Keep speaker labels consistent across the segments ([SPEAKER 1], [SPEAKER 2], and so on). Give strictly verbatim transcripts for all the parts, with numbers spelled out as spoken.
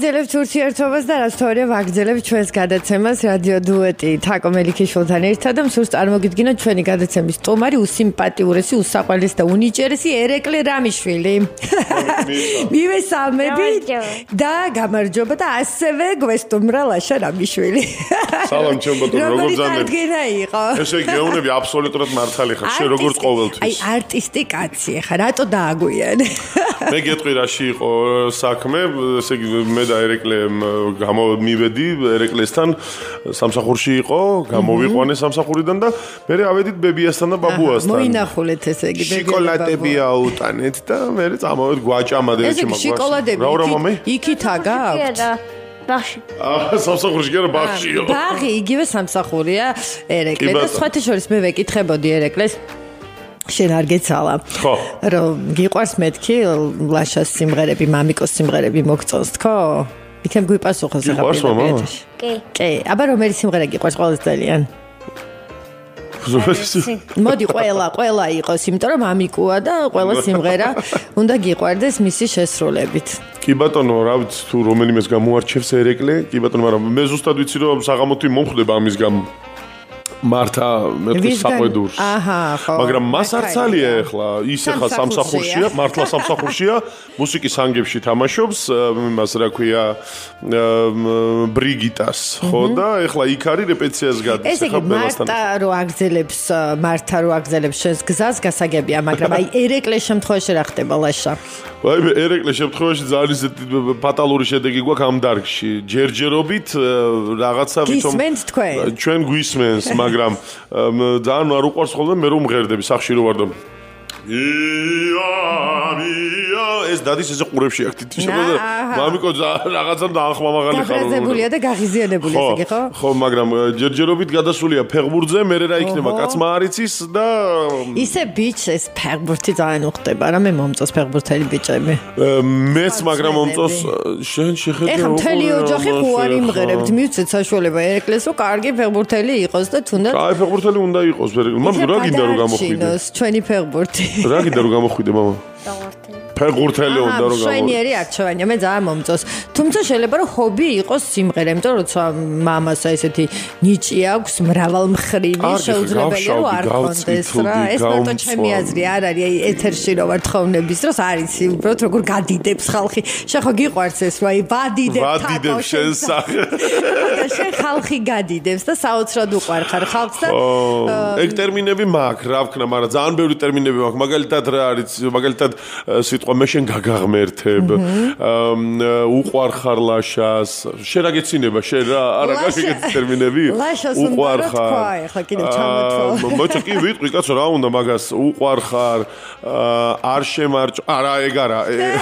[SPEAKER 1] ვაგრძელებთ ურთიერთობას და რაც თორე ვაგრძელებთ ჩვენს გადაცემას რადიო დუეტი თაკო მელიქიშვილთან ერთად და მსურს წარმოგიდგინოთ ჩვენი გადაცემის სტუმარი უსიმპატიურესი, უსაყვარლესი და უნიჭერესი ერეკლე რამიშვილი. მივესალმები და გამარჯობა და ასევე გვესტუმრა ლაშა რამიშვილი.
[SPEAKER 2] სალამ ჩემ ბატონო, როგორ ზანებ?
[SPEAKER 1] გენა იყო.
[SPEAKER 2] ესე გეუბნები აბსოლუტურად მართალი ხარ, შენ როგორც ყოველთვის.
[SPEAKER 1] აი არტისტი კაცი ხარ, რატო დააგვიან?
[SPEAKER 2] მე გეტყვი რაში იყო საქმე, ესე იგი მე და ერეკლე გამომივედი ერეკლესთან სამსახურში იყო, გამოვიყვანე სამსახურიდან და მე ავედით ბებიასთან და ბაბუასთან.
[SPEAKER 1] მოინახულეთ ესე იგი ბებია.
[SPEAKER 2] შოკოლადები აუტანეთ და მე წამოვედ გვაჭამადე
[SPEAKER 1] ესე იგი შოკოლადები იქით აგაქვთ?
[SPEAKER 3] ბაღში.
[SPEAKER 2] აა სამსახურში გერა ბაღშიო.
[SPEAKER 1] ბაღი იგივე სამსახურია ერეკლე და სხვათა შორის მე ვეკითხებოდი ერეკლეს შენ არ გეცალა რომ გიყვარს მეთქი ლაშას სიმღერები, მამიკოს სიმღერები მოგწონს თქო? იქნებ გვიპასუხოს ახლა პირდაპირ.
[SPEAKER 3] კი.
[SPEAKER 1] კი, აბა რომელი სიმღერა გიყვარს ყველაზე ძალიან? მოდი ყველა, ყველა იყოს, იმიტომ რომ მამიკოა და ყველა სიმღერა უნდა გიყვარდეს მისი შესრულებით.
[SPEAKER 2] კი ბატონო, რა ვიცი თუ რომელიმეს გამოარჩევს ერეკლე, კი ბატონო, მაგრამ მე ზუსტად ვიცი რომ საღამოთი მომხვდება ამის გამო. მართა მეთქი საყვედურს.
[SPEAKER 1] აჰა, ხო.
[SPEAKER 2] მაგრამ მას არც ალია ახლა, ის ახლა სამსახურშია, მართლა სამსახურშია, მუსიკის ანგებში თამაშობს, იმას რა ქვია, ბრიგიტას, ხო და ახლა იქ არის რეპეტიციას გადის.
[SPEAKER 1] ესე იგი მარტა რო აგზელებს, მართა რო აგზელებს შენს გზას გასაგებია, მაგრამ აი ერეკლეს შემთხვევაში რა ხდება ლაშა?
[SPEAKER 2] აი ერეკლეს შემთხვევაში ძალიან ისეთი ფატალური შედეგი გვაქვს ამ დარგში. ჯერჯერობით რაღაცა ვითომ
[SPEAKER 1] გისმენთ თქვენ?
[SPEAKER 2] ჩვენ გვისმენს, მაგრამ ძალიან არ უყვარს ხოლმე მე რომ მღერდები სახში რო ვარ და ეს დადის ესე ყურებში აქ თითი შემოდა მამიკო რაღაცა დაახმამაღალი ხარ
[SPEAKER 1] გაგზებულია და გაღიზიანებული ესე იგი ხო?
[SPEAKER 2] ხო, მაგრამ ჯერჯერობით გადასულია ფეხბურთზე, მე რა იქნება კაცმა არიცის და
[SPEAKER 1] ისე ბიჭს ეს ფეხბურთი ძალიან უხდება რა მე მომწონს ფეხბურთელი ბიჭები.
[SPEAKER 2] მეც მაგრამ მომწონს შენ შეხედე
[SPEAKER 1] ეხლა მთელი ოჯახი ხუარი მღერებთ მივცეთ საშუალება ერეკლეს რომ კარგი ფეხბურთელი იყოს და თუნდაც
[SPEAKER 2] აი ფეხბურთელი უნდა იყოს მაგრამ რა გინდა რომ გამოხვიდე
[SPEAKER 1] ჩვენი ფეხბურთი
[SPEAKER 2] რა გინდა რომ გამოხვიდე მამა? ფეხბურთელი უნდა რომ გამოხვიდე.
[SPEAKER 1] მშვენიერი არჩევანია, მე ძალიან მომწონს. თუმცა შეიძლება რომ ჰობი იყოს სიმღერა, იმიტომ რომ როცა მამას ესეთი ნიჭი აქვს, მრავალმხრივი, შეუძლებელია რომ არ კონდეს რა. ეს მარტო ჩემი აზრი არ არის, აი ეთერში რო ვარ თხოვნების დროს არის უბრალოდ როგორ გადიდებს ხალხი. შენ ხო გიყვარს ეს რა, აი ვადიდებ თაკო.
[SPEAKER 2] ვადიდებ შენ სახე.
[SPEAKER 1] და შენ ხალხი გადიდებს და საოცრად უყვარ ხარ ხალხს და
[SPEAKER 2] ეგ ტერმინები მაქვს, რა ვქნა, მაგრამ ძალიან ბევრი ტერმინები მაქვს. მაგალითად რა არის, მაგალითად სიტყვა მე შენ გაგაღმერთებ, უყვარ ხარ ლაშას, შენ რა გეცინება, შენ რა არა გაგეგეცი ტერმინები?
[SPEAKER 1] უყვარ ხარ. ახლა კიდევ ჩამოთვალ.
[SPEAKER 2] მოიცა კი ვიტყვი კაცო რა უნდა მაგას, უყვარ ხარ, არ შემარჭ, არა ეგ არა.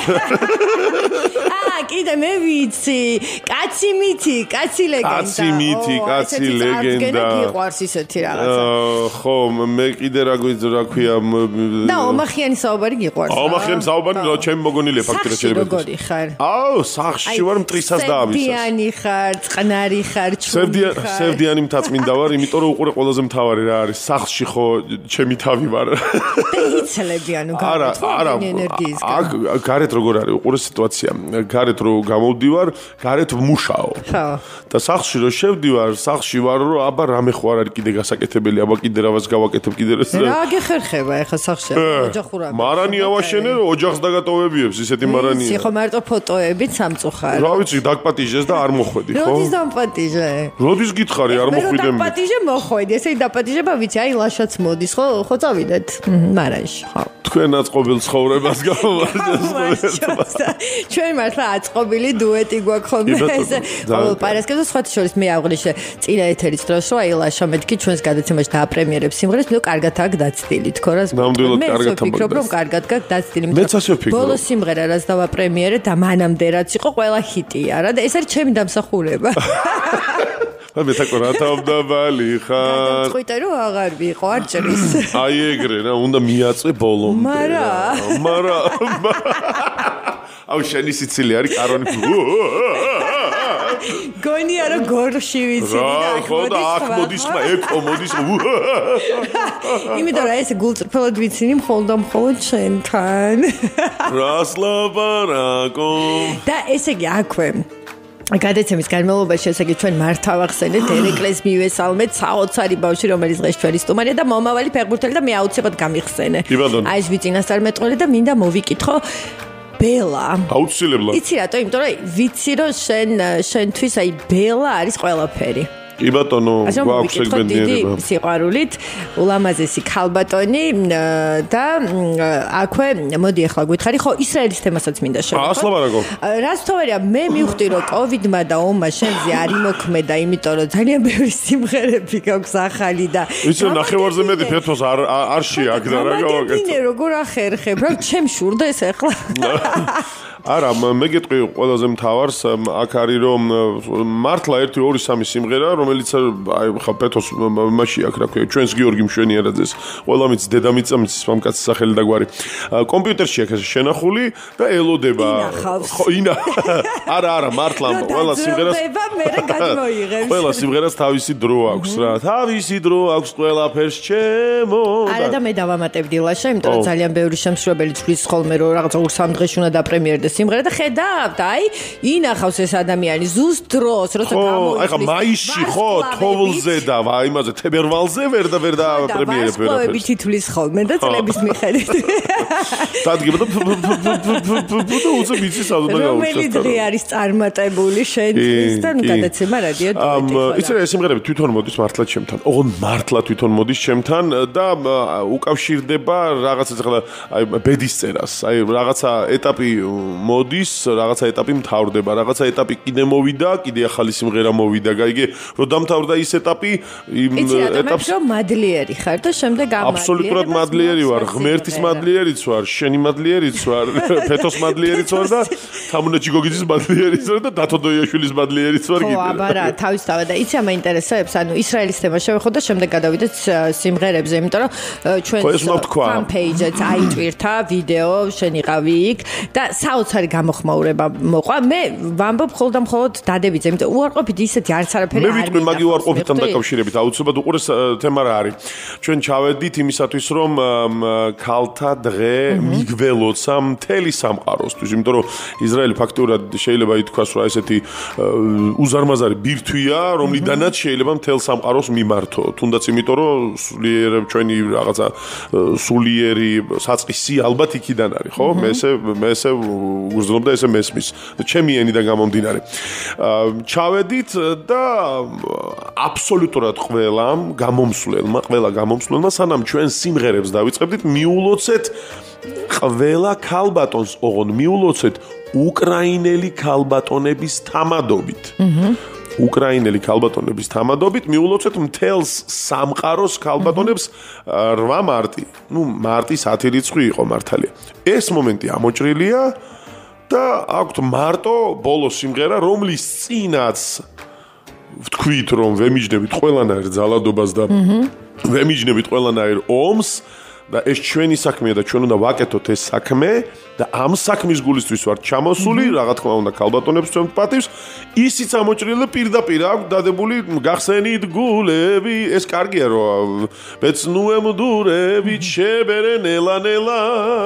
[SPEAKER 1] კიდე მე ვიცი, კაცი მითი, კაცი ლეგენდა.
[SPEAKER 2] კაცი მითი, კაცი ლეგენდა.
[SPEAKER 1] გიყვარს ისეთი რაღაცა.
[SPEAKER 2] ხო, მე კიდე რა გვიძ რა ქვია
[SPEAKER 1] და ომახიანი საუბარი გიყვარს.
[SPEAKER 2] ომახიანი საუბარი რა ჩემი მოგონილია ფაქტია შეიძლება.
[SPEAKER 1] როგორი ხარ?
[SPEAKER 2] აუ, სახში ვარ მტრისას დაამისას.
[SPEAKER 1] სევდიანი ხარ, წყნარი ხარ, ჩული ხარ.
[SPEAKER 2] სევდიანი მთაწმინდა ვარ, იმიტომ რომ უყურე ყველაზე მთავარი რა არის. სახში ხო ჩემი თავი ვარ.
[SPEAKER 1] და იცლები ანუ გააჩვენე ენერგიისგან.
[SPEAKER 2] აქ გარეთ როგორ არის უყურე სიტუაცია. გარეთ რო გამოვდივარ, გარეთ ვმუშაო.
[SPEAKER 1] ხო.
[SPEAKER 2] და სახში რო შევდივარ, სახში ვარ რომ აბა რამე ხო არ არის კიდე გასაკეთებელი, აბა კიდე რავას გავაკეთებ კიდე ეს.
[SPEAKER 1] რა გეხერხება ახლა სახში ოჯახურა.
[SPEAKER 2] მარანი ავაშენე რომ ოჯახს დაგატოვებიებს ისეთი მარანია.
[SPEAKER 1] ისი ხო მარტო ფოტოებით სამწუხარ.
[SPEAKER 2] რა ვიცი, დაგპატიჟეს და არ მოხვედი, ხო?
[SPEAKER 1] როდის დამპატიჟე?
[SPEAKER 2] როდის გითხარი, არ მოხვიდე მე.
[SPEAKER 1] დამპატიჟე მოხვედი, ესე დაპატიჟება ვიცი, აი ლაშაც მოდის, ხო? ხო წავიდეთ მარანში, ხო.
[SPEAKER 2] თქვენ აწყობილ ცხოვრებას გამოვარჯოს.
[SPEAKER 1] ჩვენ მართლა აწყობილი დუეტი გვაქვს ხოლმე ესე. ყოველ პარასკევს სხვათა შორის მე აღვნიშნე წინა ეთერის დროს, რომ აი ლაშა მეთქი ჩვენს გადაცემაში დააპრემიერებს სიმღერას, მე კარგად აქ დაცდილი, თქო რა.
[SPEAKER 2] ნამდვილად კარგად
[SPEAKER 1] ამბობ. მე ვფიქრობ, რომ კარგად აქ დაცდილი.
[SPEAKER 2] მეც ასე ვფიქრობ.
[SPEAKER 1] ბოლო სიმღერა რაც დავაპრემიერე და მანამდე რაც იყო, ყველა ჰიტია რა და ეს არის ჩემი დამსახურება.
[SPEAKER 2] მე თაკო რა თავდაბალი ხარ.
[SPEAKER 1] წყვიტე რომ აღარ ვიყო, არ ჭრის.
[SPEAKER 2] აი ეგრე რა, უნდა მიაწვე ბოლომდე.
[SPEAKER 1] მარა.
[SPEAKER 2] მარა. აუ შენი სიცილი არის კარონი.
[SPEAKER 1] გონია რომ გორში ვიცი და
[SPEAKER 2] აქ მოდის ხმა, ეკო მოდის.
[SPEAKER 1] იმიტომ რომ ეს გულწრფელად ვიცინი მხოლოდ და მხოლოდ შენთან.
[SPEAKER 2] რას ლაპარაკო.
[SPEAKER 1] და ესე იგი აქვე გადაცემის განმავლობაში ესე იგი ჩვენ მართავ ახსენეთ ერეკლეს მივესალმეთ საოცარი ბავშვი რომელიც დღეს ჩვენი სტუმარია და მომავალი ფეხბურთელი და მე აუცილებლად გამიხსენე. აი ეს ვიწინასწარმეტყველი და მინდა მოვიკითხო ბელა.
[SPEAKER 2] აუცილებლად.
[SPEAKER 1] იცი რატო? იმიტომ რომ ვიცი რომ შენ შენთვის აი ბელა არის ყველაფერი.
[SPEAKER 2] კი ბატონო, გვაქვს ეგბედნიერება.
[SPEAKER 1] სიყვარულით, ულამაზესი ქალბატონი და აქვე მოდი ახლა გითხარი, ხო ისრაელის თემასაც მინდა შევეხო.
[SPEAKER 2] ასლაბარაკო.
[SPEAKER 1] რას თორია მე მივხვდი რომ კოვიდმა და ომმა შენზე არ იმოქმედა, იმიტომ რომ ძალიან ბევრი სიმღერები გაქვს ახალი და
[SPEAKER 2] ვიცი ნახევარზე მეტი ფეთოს არ არ შეაგდა რა გავაკეთე.
[SPEAKER 1] მე როგორ ახერხებ, რა ჩემ შურდეს ახლა.
[SPEAKER 2] არა, მე გეტყვი ყველაზე მთავარს აქ არის რომ მართლა ერთი ორი სამი სიმღერა რომელიც აი ხა პეთოს მასში აქ რა ქვია ჩვენს გიორგი მშვენიერაძეს ყველა მიც დედამიწა მიც მამკაცის სახელი და გვარი კომპიუტერში აქ შენახული და ელოდება ხო ინა არა არა მართლა ყველა სიმღერას ყველა სიმღერას თავისი დრო აქვს რა თავისი დრო აქვს ყველაფერს ჩემო
[SPEAKER 1] არა და მე დავამატებდი ლაშა იმიტომ რომ ძალიან ბევრი შემსრულებელი ცვლის ხოლმე რომ რაღაცა ორ სამ დღეში უნდა დაპრემიერდეს სიმღერა და ხედავთ აი ინახავს ეს ადამიანი ზუსტ დროს როცა გამოიწვის
[SPEAKER 2] აი ხა მაისში ხო თოვლზე და იმაზე თებერვალზე ვერ და ვერ და პრემიერებ ვერაფერს
[SPEAKER 1] ვარსკვლავები თითვლის ხოლმე და წლების მიხედვით
[SPEAKER 2] დადგება და და უცებ იცის ადუნა გაუშვას
[SPEAKER 1] რომელი დღე არის წარმატებული შენთვის და ნუ გადაცემა რადიო დუეტი
[SPEAKER 2] იცი ეს სიმღერები თვითონ მოდის მართლა ჩემთან ოღონდ მართლა თვითონ მოდის ჩემთან და უკავშირდება რაღაცა ახლა აი ბედის წერას აი რაღაცა ეტაპი მოდის, რაღაცა ეტაპი მთავრდება, რაღაცა ეტაპი კიდე მოვიდა, კიდე ახალი სიმღერა მოვიდა, გაიგე, რომ დამთავრდა ის ეტაპი, იმ
[SPEAKER 1] ეტაპს რომ მადლიერი ხარ და შემდეგ ამადლიერი.
[SPEAKER 2] აბსოლუტურად მადლიერი ვარ, ღმერთის მადლიერიც ვარ, შენი მადლიერიც ვარ, ფეთოს მადლიერიც ვარ და თამუნაჩი გოგიძის მადლიერიც ვარ და დათო დოიაშვილის მადლიერიც ვარ კიდე.
[SPEAKER 1] ხო, აბა რა, თავისთავად და იცი ამა ინტერესებს, ანუ ისრაელის თემა შევეხო და შემდეგ გადავიდეთ სიმღერებზე, იმიტომ რომ ჩვენ fan page-ს აიტვირთა ვიდეო, შენ იყავი იქ და საოცარი გამოხმაურება მოყვა. მე ვამბობ ხოლმე და მხოლოდ დადებიძე, იმიტომ უარყოფით ისეთი არც არაფერი არ
[SPEAKER 2] მე ვიტყვი მაგი უარყოფითთან დაკავშირებით, აუცილებლად უყურეს თემა რა არის. ჩვენ ჩავედით იმისათვის, რომ ქალთა დღე მიგველოცა მთელი სამყაროსთვის, იმიტომ რომ ისრაელი ფაქტურად შეიძლება ითქვას, რომ ესეთი უზარმაზარი ბირთვია, რომლიდანაც შეიძლება მთელ სამყაროს მიმართო. თუნდაც იმიტომ, რომ სულიერ ჩვენი რაღაცა სულიერი საწყისი ალბათ იქიდან არის, ხო? მე ესე მე ესე უგრძნობ და ესე მესმის ჩემი ენიდან გამომდინარე. ჩავედით და აბსოლუტურად ყველამ გამომსვლელმა, ყველა გამომსვლელმა სანამ ჩვენ სიმღერებს დავიწყებდით, მიულოცეთ ყველა ქალბატონს, ოღონდ მიულოცეთ უკრაინელი ქალბატონების თამადობით. უკრაინელი ქალბატონების თამადობით მიულოცეთ მთელს სამყაროს ქალბატონებს რვა მარტი. ნუ მარტის ათი რიცხვი იყო მართალია. ეს მომენტი ამოჭრილია და აქვთ მარტო ბოლო სიმღერა, რომლის წინაც ვთქვით, რომ ვემიჯნებით ყველანაირ ძალადობას და ვემიჯნებით ყველანაირ ომს და ეს ჩვენი საქმეა და ჩვენ უნდა ვაკეთოთ ეს საქმე და ამ საქმის გულისთვის ვარ ჩამოსული, რა თქმა უნდა ქალბატონებს ჩვენ პატივს, ისიც ამოჭრილი პირდაპირ აქვს დადებული გახსენით გულები, ეს კარგია რომ ბეცნუემ დურებით შებერენ ელანელა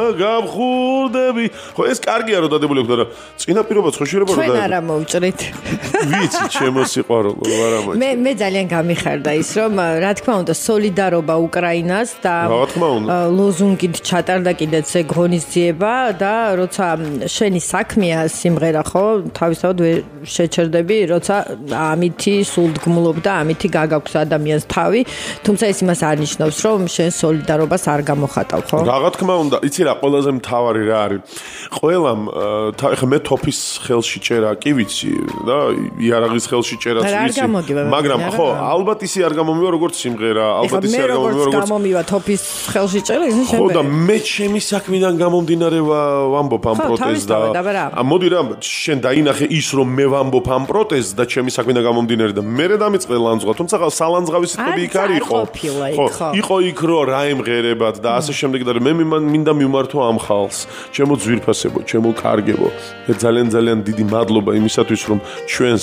[SPEAKER 2] გავხურდები. ხო ეს კარგია რომ დადებული აქვს და წინა პირობაც ხო შეიძლება რომ
[SPEAKER 1] ჩვენ არა მოვჭრით.
[SPEAKER 2] ვიცი, ჩემო სიყვარულო, არა მოჭრით.
[SPEAKER 1] მე მე ძალიან გამიხარდა ის რომ რა თქმა უნდა სოლიდარობა უკრაინას და
[SPEAKER 2] რა თქმა უნდა
[SPEAKER 1] ლოზუნგით ჩატარდა კიდეც ეგ ღონისძიება და როცა შენი საქმეა სიმღერა ხო თავისთავად შეჩერდები როცა ამითი სულდგმულობ და ამითი გაგაქვს ადამიანს თავი თუმცა ეს იმას არ ნიშნავს რომ შენ სოლიდარობას არ გამოხატავ ხო
[SPEAKER 2] რა თქმა უნდა იცი რა ყველაზე მთავარი რა არის ყველამ ხა მე თოფის ხელში წერა კი ვიცი და იარაღის ხელში წერაც ვიცი მაგრამ ხო ალბათ ისი არ გამომივა როგორც სიმღერა ალბათ ისი არ გამომივა როგორც
[SPEAKER 1] გამომივა თოფის ხელში წერა ისე შენ
[SPEAKER 2] ხო და მე ჩემი საქმიდან გამომდინარე ვამბობ ამ პროტესტს და მოდი რა შენ დაინახე ის რომ მე ვამბობ ამ პროტესტს და ჩემი საქმიდან გამომდინარე და მე დამიწყე ლანძღვა თუმცა სალანძღავი სიტყვები იქ არ იყო ხო იყო იქ რომ რა ემღერებათ და ასე შემდეგ და მე მინდა მიმართო ამ ხალხს ჩემო ძვირფასებო ჩემო კარგებო ძალიან ძალიან დიდი მადლობა იმისათვის რომ ჩვენს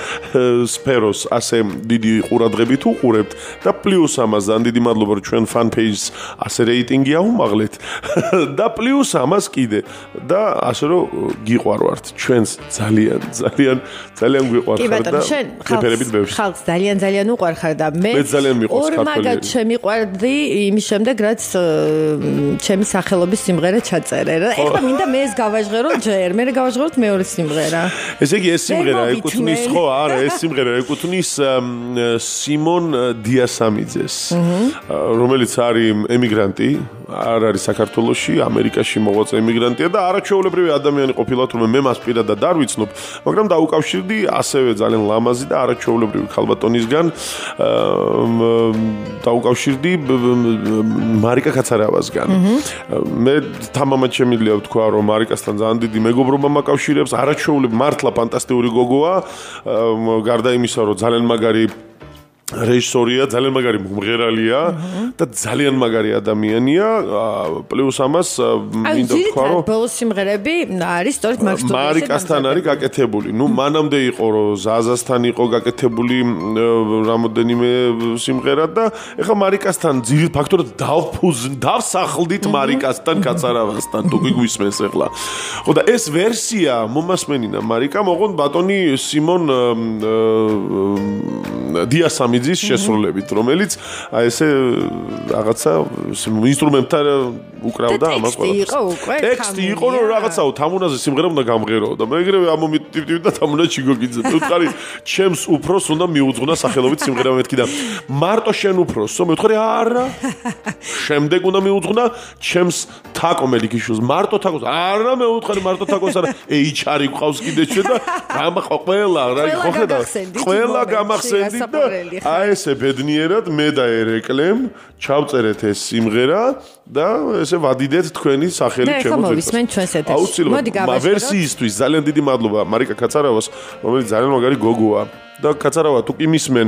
[SPEAKER 2] სფეროს ასე დიდი ყურადღებით უყურებთ და პლუს ამას ძალიან დიდი მადლობა რომ ჩვენ fan page-ს ასე რეიტინგი აუმაღლეთ და პლუს ამას კიდე და ასე რომ გიყვარვართ ჩვენს ძალიან ძალიან ძალიან გვიყვარხარ და პრეფერებით ბევრს
[SPEAKER 1] ხალხს ძალიან ძალიან უყვარხარ და მე
[SPEAKER 2] ძალიან მიყვარს ქართული
[SPEAKER 1] ორმაგად შემიყვარდი იმის შემდეგ რაც ჩემი სახელობის სიმღერა ჩაწერე რა ეხლა მინდა მე ეს გავაჟღერო ჯერ მე გავაჟღეროთ მეორე სიმღერა
[SPEAKER 2] ესე იგი ეს სიმღერა ეკუთვნის ხო არა ეს სიმღერა ეკუთვნის სიმონ დიასამიძეს რომელიც არის ემიგრანტი არ არის საქართველოში ამერიკაში მოღვაწე ემიგრანტია და არაჩვეულებრივი ადამიანი ყოფილა თუმცა მე მას პირადად არ ვიცნობ მაგრამ დაუკავშირდი ასევე ძალიან ლამაზი და არაჩვეულებრივი ქალბატონისგან დაუკავშირდი მარიკა კაცარავასგან მე თამამად შემიძლია ვთქვა რომ მარიკასთან ძალიან დიდი მეგობრობა მაკავშირებს არაჩვეულებრივი მართლა ფანტასტიკური გოგოა გარდა იმისა რომ ძალიან მაგარი რეჟისორია, ძალიან მაგარი მომღერალია და ძალიან მაგარი ადამიანია. პლუს ამას მინდა ვთქვა, რომ
[SPEAKER 1] ბოლოს სიმღერები არის სწორედ მაგ სტუდიაში.
[SPEAKER 2] მარიკასთან არის გაკეთებული. ნუ მანამდე იყო, რომ ზაზასთან იყო გაკეთებული რამოდენიმე სიმღერა და ეხლა მარიკასთან ძირ ფაქტორად დავფუზ დავსახლდით მარიკასთან კაცარავასთან. თუ გიგვისმენს ეხლა. ხო და ეს ვერსია მომასმენინა მარიკამ, ოღონდ ბატონი სიმონ დიასამიძე ძის შესრულებით, რომელიც აი ესე რაღაცა ინსტრუმენტთან უკრავდა ამას ყველაფერს. ტექსტი იყო რომ რაღაცაო თამუნაზე სიმღერა უნდა გამღერო და მე ეგრევე ამომიტივტივ და თამუნა ჩიგოგიძე. უთხარი ჩემს უფროს უნდა მიუძღვნა სახელობით სიმღერა მეთქი და მარტო შენ უფროსო მე ვთქვი არა. შემდეგ უნდა მიუძღვნა ჩემს თაკო მელიქიშვილს მარტო თაკოს არა მე ვთქვი მარტო თაკოს არა ეიჩარი გყავს კიდე ჩვენ და გამყვა ყველა რა ხო ხედავ ყველა გამახსენდით და აი ესე ბედნიერად მე და ერეკლემ ჩავწერეთ ეს სიმღერა და ესე ვადიდეთ თქვენი სახელი ჩემო.
[SPEAKER 1] და მოვისმენ ჩვენს ეთერში.
[SPEAKER 2] მოდი გავაშოროთ. ვერსიისთვის ძალიან დიდი მადლობა მარიკა კაცარავას, რომელიც ძალიან მაგარი გოგოა და კაცარავა თუ კი მისმენ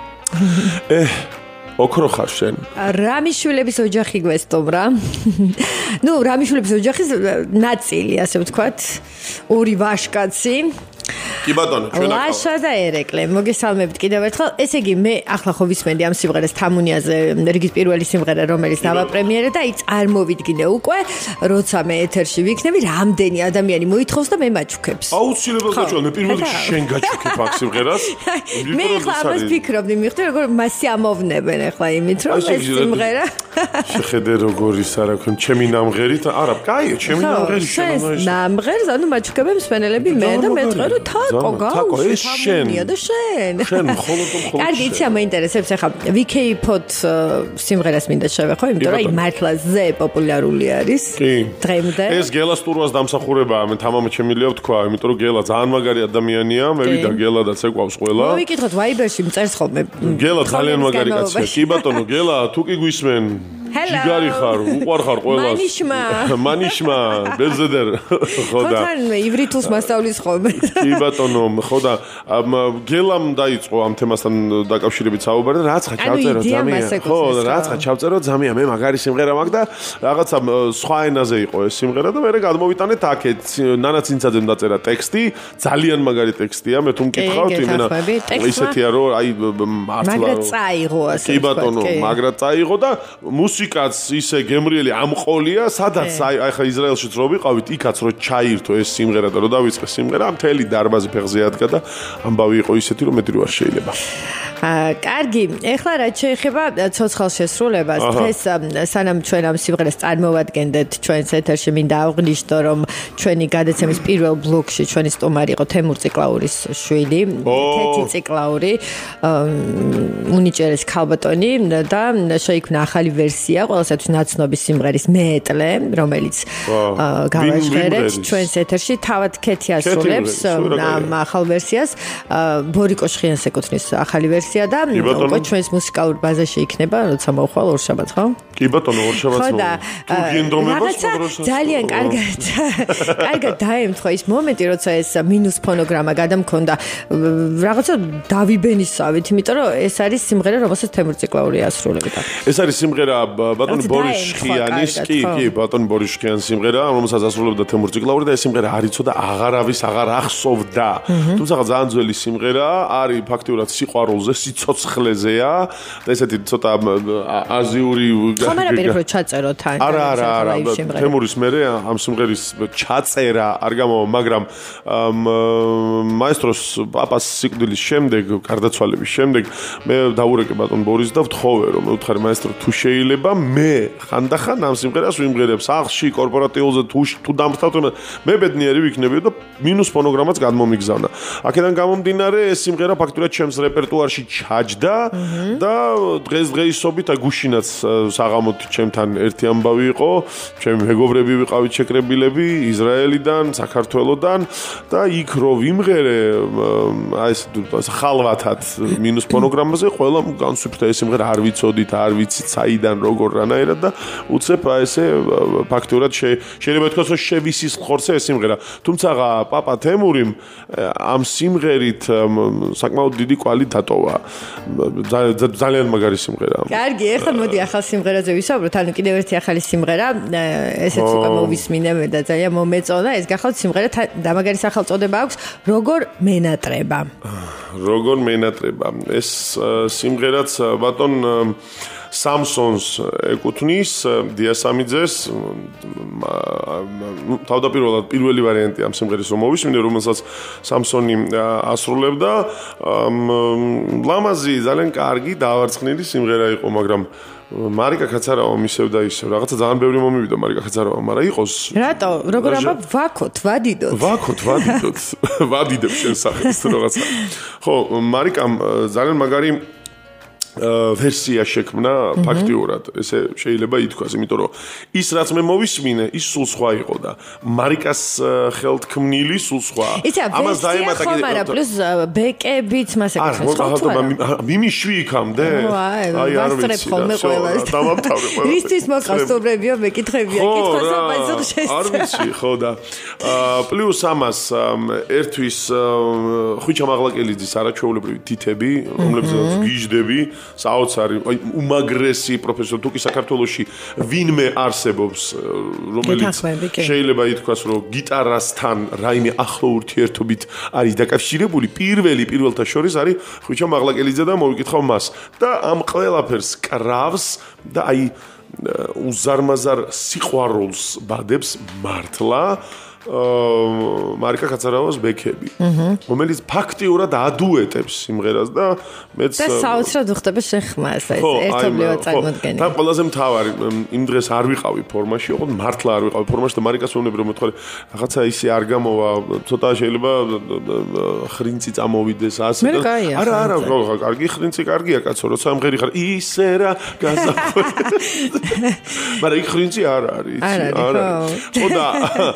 [SPEAKER 2] ე ოქრო ხარ შენ.
[SPEAKER 1] რამიშვილების ოჯახი გვესტუმრა. ნუ რამიშვილების ოჯახის ნაწილი ასე ვთქვათ. ორი ვაშკაცი.
[SPEAKER 2] კი ბატონო, ჩვენ ახლა
[SPEAKER 1] ლაშა და ერეკლე. მოგესალმებით კიდევ ერთხელ. ესე იგი მე ახლა ხო ვისმენდი ამ სიმღერას თამუნიაზე რიგის პირველი სიმღერა რომელიც დავაპრემიერე და აი წარმოვიდგინე უკვე როცა მე ეთერში ვიქნები რამდენი ადამიანი მოითხოვს და მე მაჩუქებს.
[SPEAKER 2] აუცილებლად გაჩვენ მე პირველ რიგში შენ გაჩუქებ ამ სიმღერას.
[SPEAKER 1] მე ახლა ამას ვფიქრობდი მიხდი როგორ მასე ამოვნებენ ახლა იმით რომ ეს სიმღერა
[SPEAKER 2] შეხედე როგორი სარაკენ ჩემი ნამღერით არა კაია ჩემი ნამღერი
[SPEAKER 1] შენ ნამღერს ანუ მაჩუქებენ მსმენელები მე და მე ვთქვი რომ თაკო
[SPEAKER 2] თაკო ეს შენ
[SPEAKER 1] და შენ
[SPEAKER 2] შენ მხოლოდ მხოლოდ
[SPEAKER 1] კარგი იცი მაინტერესებს ახლა ვიკეიფოთ სიმღერას მინდა შევეხო იმიტომ რომ აი მართლა ზე პოპულარული არის დღემდე
[SPEAKER 2] ეს გელას ტურვას დამსახურებაა მე თამამად შემიძლია ვთქვა იმიტომ რომ გელა ძალიან მაგარი ადამიანია მე ვიდა გელადაც ეკვავს ყველა
[SPEAKER 1] მოვიკითხოთ ვაიბერში მწერს ხოლმე
[SPEAKER 2] გელა ძალიან მაგარი კაცია კი ბატონო გელა თუ კი გვისმენ ჯიგარი ხარ, უყვარხარ ყველას.
[SPEAKER 1] მანიშმა.
[SPEAKER 2] მანიშმა, ბეზედერ. ხო და.
[SPEAKER 1] ხოთან ივრითულს მასწავლის ხოლმე.
[SPEAKER 2] კი ბატონო, ხო და გელამ დაიწყო ამ თემასთან დაკავშირებით საუბარი და რაცა ჩავწერო ძამია. ხო, რაცა ჩავწერო ძამია, მე მაგარი სიმღერა მაქვს და რაღაცა სხვა ენაზე იყო ეს სიმღერა და მე გადმოვიტანეთ აქეთ. ნანა ცინცაძემ დაწერა ტექსტი, ძალიან მაგარი ტექსტია, მე თუ მკითხავთ იმენა ისეთია რომ აი მართლა
[SPEAKER 1] მაგრა წაიღო ასე.
[SPEAKER 2] კი ბატონო, მაგრა წაიღო და მუსიკაც ისე გემრიელი ამყოლია, სადაც აი ახლა ისრაელშიც რო ვიყავით, იქაც რო ჩაირთო ეს სიმღერა და რო დავიწყე სიმღერა, მთელი დარბაზი ფეხზე ადგა და ამბავი იყო ისეთი, რომ მეტი რო არ შეიძლება.
[SPEAKER 1] აა, კარგი, ეხლა რაც შეეხება ცოცხალ შესრულებას, დღეს სანამ ჩვენ ამ სიმღერას წარმოვადგენდეთ ჩვენს ეთერში, მინდა აღვნიშნო, რომ ჩვენი გადაცემის პირველ ბლოკში ჩვენი სტუმარი იყო თემურ ციკლაურის შვილი, თეთი ციკლაური, უნიჭერეს ქალბატონი და შეიქმნა ახალი ვერსია, ყველასათვის ნაცნობი სიმღერის მეეტლე, რომელიც გავაჟღერეთ ჩვენს ეთერში, თავად ქეთი ასრულებს ამ ახალ ვერსიას, ბორიკო შხიანს ეკუთვნის ახალი ვერსია და უკვე ჩვენს მუსიკალურ ბაზაში იქნება, როცა მოხვალ ორშაბათს, ხო?
[SPEAKER 2] კი ბატონო, ორშაბათს მოვა. თუ გინდომებას პროცესს.
[SPEAKER 1] ძალიან კარგად. კარგად დაემთხვა ის მომენტი, როცა ეს მინუს ფონოგრამა გადამქონდა რაღაცა დავიბენისავით, იმიტომ რომ ეს არის სიმღერა, რომელსაც თემურ ციკლაური ასრულებდა.
[SPEAKER 2] ეს არის სიმღერა ბატონი ბორის შხიანის, კი, კი, ბატონი ბორის შხიანის სიმღერა, რომელსაც ასრულებდა თემურ ციკლაური და ეს სიმღერა არ იცოდა, აღარავის აღარ ახსოვდა. თუმცა ძალიან ძველი სიმღერა არის ფაქტიურად სიყვარულზე, სიცოცხლეზეა და ესეთი ცოტა აზიური
[SPEAKER 1] ხომ არაფერი რო ჩაწერო თან.
[SPEAKER 2] არა, არა, არა. თემურის მერე ამ სიმღერის ჩაწერა არ გამოვა, მაგრამ მაესტროს პაპას სიკვდილის შემდეგ, გარდაცვალების შემდეგ მე დავურეკე ბატონ ბორის და ვთხოვე რომ მევთხარი მაესტრო თუ შეიძლება მე ხანდახან ამ სიმღერას ვიმღერებ სახლში, კორპორატიულზე თუ თუ დამთავრდა მე ბედნიერი ვიქნები და მინუს ფონოგრამაც გადმომიგზავნა. აქედან გამომდინარე ეს სიმღერა ფაქტურად ჩემს რეპერტუარში ჩაჯდა და დღესდღეობით აგუშინაც საღამოთი ჩემთან ერთი ამბავი იყო, ჩემი მეგობრები ვიყავით შეკრებილები ისრაელიდან, საქართველოსდან და იქ რო ვიმღერე აი ეს ხალვათად მინუს ფონოგრამაზე ყველა განსვიფრდა ეს სიმღერა არ ვიცოდით, არ ვიცით საიდან როგორ რანაირად და უცებ აი ესე ფაქტურად შეიძლება ითქვას რომ შევისის ხორცე ეს სიმღერა. თუმცა პაპა თემურიმ ამ სიმღერით საკმაოდ დიდი კვალი დატოვა. ძალიან მაგარი სიმღერაა.
[SPEAKER 1] კარგი, ეხლა მოდი ახალ სიმღერაზე ვისაუბროთ. ანუ კიდევ ერთი ახალი სიმღერა, ესეც უკვე მოვისმინე და ძალიან მომეწონა. ეს გახავთ სიმღერა დამაგარი სახელწოდება აქვს როგორ მენატრება.
[SPEAKER 2] როგორ მენატრება. ეს სიმღერაც ბატონ სამსონს ეკუთვნის დიასამიძეს თავდაპირველად პირველი ვარიანტი ამ სიმღერის რომ მოვისმინე რომელსაც სამსონი ასრულებდა ლამაზი ძალიან კარგი დავარცხნილი სიმღერა იყო მაგრამ მარიკა კაცარავა მისევ და ისევ რაღაცა ძალიან ბევრი მომივიდა მარიკა კაცარავა მაგრამ იყოს
[SPEAKER 1] რატო როგორ ამა ვაქოთ ვადიდოთ
[SPEAKER 2] ვაქოთ ვადიდოთ ვადიდებ შენ სახელს რაღაცა ხო მარიკამ ძალიან მაგარი ვერსია შექმნა ფაქტიურად ესე შეიძლება ითქვას იმიტომ რომ ის რაც მე მოვისმინე ის სულ სხვა იყო და მარიკას ხელთქმნილი სულ სხვა
[SPEAKER 1] ამას დაემატა კიდე მაგრამ პლუს ბეკებიც მასე
[SPEAKER 2] ხო მიმიშვი იქამდე
[SPEAKER 1] აი არ ვიცი
[SPEAKER 2] დამამთავრე ყველა
[SPEAKER 1] ისთვის მოყასტობრებიო მეკითხებია კითხოს აბაზო შეშ
[SPEAKER 2] არ ვიცი ხო და პლუს ამას ერთვის ხვიჩა მაღლაკელიძის არაჩვეულებრივი თითები რომლებსაც გიჟდები საოცარი უმაგრესი პროფესორი თუკი საქართველოში ვინმე არსებობს რომელიც შეიძლება ითქვას რომ გიტარასთან რაიმე ახლო ურთიერთობით არის დაკავშირებული პირველი პირველთა შორის არის ხვიჩა მაღლაკელიძე და მოვიკითხავ მას და ამ ყველაფერს კრავს და აი უზარმაზარ სიყვარულს ბადებს მართლა მარიკა კაცარავას ბექები, რომელიც ფაქტიურად ადუეტებს სიმღერას და მეც
[SPEAKER 1] და საოცრად უხდება შეხმას ეს ერთობლივად წარმოდგენილი.
[SPEAKER 2] და ყველაზე მთავარი იმ დღეს არ ვიყავი ფორმაში, ოღონდ მართლა არ ვიყავი ფორმაში და მარიკას ვეუბნები რომ მეთქვა რაღაცა ისე არ გამოვა, ცოტა შეიძლება ხრინცი წამოვიდეს ასე და არა არა კარგი ხრინცი კარგია კაცო, როცა ამღერი ხარ ისე რა გაზაფხული. მაგრამ იქ ხრინცი არ არის, არ არის. ხო და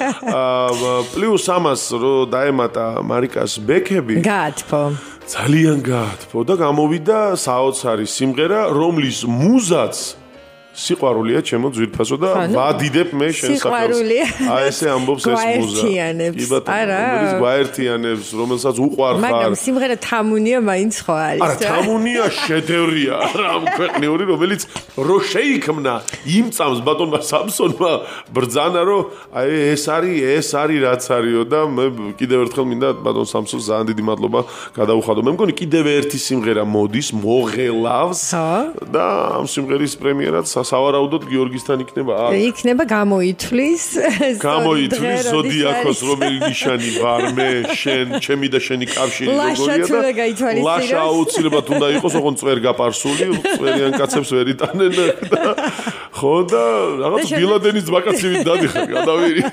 [SPEAKER 2] პლუს ამას რო დაემატა მარიკას ბექები
[SPEAKER 1] გაათფო
[SPEAKER 2] ძალიან გაათფო და გამოვიდა საოცარი სიმღერა რომლის მუზაც სიყვარულია ჩემო ძვირფასო და ვადიდებ მე შენ სახელს აი ესე ამბობს ეს მუზა კი ბატონო რომელიც გვაერთიანებს რომელსაც უყვარხარ
[SPEAKER 1] მაგრამ სიმღერა თამუნია მაინც ხო არის
[SPEAKER 2] არა თამუნია შედევრია რა ქვეყნიური რომელიც რო შეიქმნა იმ წამს ბატონმა სამსონმა ბრძანა რომ აი ეს არის ეს არის რაც არისო და მე კიდევ ერთხელ მინდა ბატონ სამსონს ძალიან დიდი მადლობა გადაუხადო მე მგონი კიდევ ერთი სიმღერა მოდის მოღელავს და ამ სიმღერის პრემიერაც სავარაუდოდ გიორგისთან იქნება
[SPEAKER 1] იქნება გამოითვლის
[SPEAKER 2] გამოითვლის ზოდიაქოს რომელი ნიშანი ვარ მე შენ ჩემი და შენი კავშირი
[SPEAKER 1] როგორია და
[SPEAKER 2] ლაშა აუცილებლად უნდა იყოს ოღონდ წვერ გაპარსული წვერიან კაცებს ვერ იტანენ და ხო და რაღაც ბილადენის ბაკაცივით დადიხარ გადავირი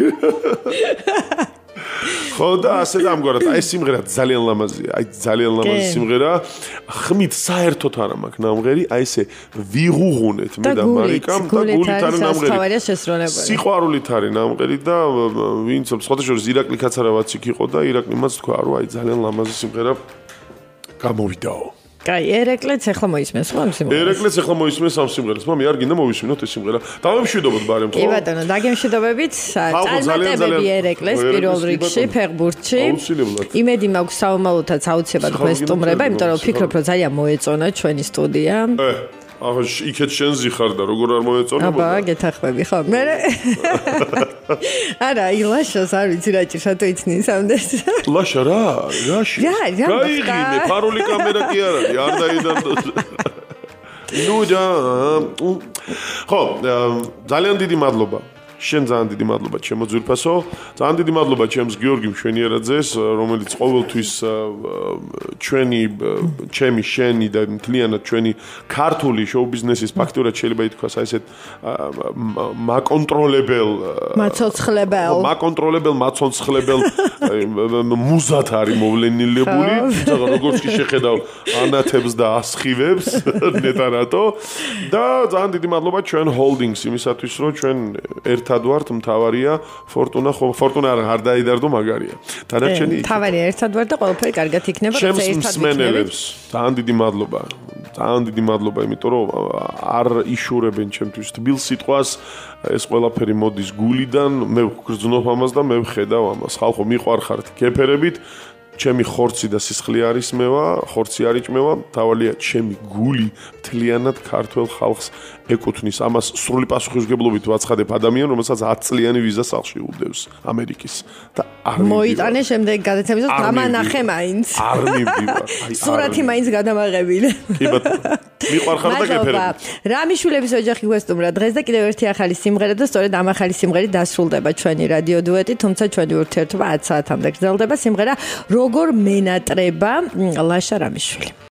[SPEAKER 2] ხო და ასე და ამგვარად აი სიმღერა ძალიან ლამაზია აი ძალიან ლამაზი სიმღერა ხმით საერთოდ არ მაქვს ნამღერი აი ესე ვიღუღუნეთ მე და მარიკამ და გულით არის ნამღერი სიყვარულით არის ნამღერი და ვინც სხვათა შორის ირაკლი კაცარავაც იქ იყო და ირაკლი მას თქვა რომ აი ძალიან ლამაზი სიმღერა გამოვიდაო
[SPEAKER 1] კაი, ერეკლეც ახლა მოისმენს ხო ამ სიმღერას?
[SPEAKER 2] ერეკლეც ახლა მოისმენს ამ სიმღერას. მე არ გინდა მოვისმინოთ ეს სიმღერა. დავემშვიდობოთ ბარემ ხო?
[SPEAKER 1] კი ბატონო, დაგემშვიდობებით. წარმატებები ერეკლეს პირველ რიგში, ფეხბურთში. იმედი მაქვს საომალოთაც აუცილებლად გვესტუმრება, იმიტომ რომ ვფიქრობ, რომ ძალიან მოეწონა ჩვენი სტუდია.
[SPEAKER 2] ე ახლა იქეთ შენ ზიხარ და როგორ არ მოეწონა?
[SPEAKER 1] აბა, გეთახმები ხო? მე არა, ილაშას არ ვიცი რა ჭირს, რატო იცნის ამდენს?
[SPEAKER 2] ლაშა რა? რაში?
[SPEAKER 1] რა, რა?
[SPEAKER 2] გაიგინე, ფარული კამერა კი არ არის, არ დაიდარდო. ნუ და ხო, ძალიან დიდი მადლობა. შენ ძალიან დიდი მადლობა ჩემო ძვირფასო. ძალიან დიდი მადლობა ჩემს გიორგი მშვენიერაძეს, რომელიც ყოველთვის ჩვენი ჩემი შენი და მთლიანად ჩვენი ქართული შოუ-ბიზნესის ფაქტურად შეიძლება ითქვას აი ესეთ მაკონტროლებელ
[SPEAKER 1] მაცოცხლებელ
[SPEAKER 2] მაკონტროლებელ მაცოცხლებელ მუზათ არის მოვლენილებული, თუმცა როგორც კი შეხედავ ანათებს და ასხივებს ნეტარატო და ძალიან დიდი მადლობა ჩვენ ჰოლდინგს იმისათვის რომ ჩვენ ერთ ერთად ვართ, მთავარია, ფორტუნა, ხო, ფორტუნა არ დაიდარდო მაგარია. დანარჩენი
[SPEAKER 1] მთავარია ერთად ვარ და ყველაფერი კარგად იქნება,
[SPEAKER 2] როცა ერთად ვიქნებით. ძალიან დიდი მადლობა. ძალიან დიდი მადლობა, იმიტომ რომ არ იშურებენ ჩემთვის თბილ სიტყვას, ეს ყველაფერი მოდის გულიდან, მე ვგრძნობ ამას და მე ვხედავ ამას. ხალხო, მიყვარხართ გეფერებით. ჩემი ხორცი და სისხლი არის მევა, ხორცი არ იჭმევა, თავალია ჩემი გული მთლიანად ქართულ ხალხს ეკუთვნის. ამას სრული პასუხისმგებლობით ვაცხადებ ადამიანს, რომელსაც ათი წლიანი ვიზა სახლში უდევს ამერიკის და არ
[SPEAKER 1] მოიტანე შემდეგ გადაცემისას დამანახე მაინც.
[SPEAKER 2] არ მივდივარ.
[SPEAKER 1] სურათი მაინც გადამაღებინე.
[SPEAKER 2] კი ბატონო. მიყვარხარ და გეფერებით.
[SPEAKER 1] რამიშვილების ოჯახი გვესტუმრა დღეს და კიდევ ერთი ახალი სიმღერა და სწორედ ამ ახალი სიმღერით დასრულდება ჩვენი რადიო დუეტი, თუმცა ჩვენი ურთიერთობა ათი საათამდე გრძელდება. სიმღერა როგორ მენატრება ლაშა რამიშვილი.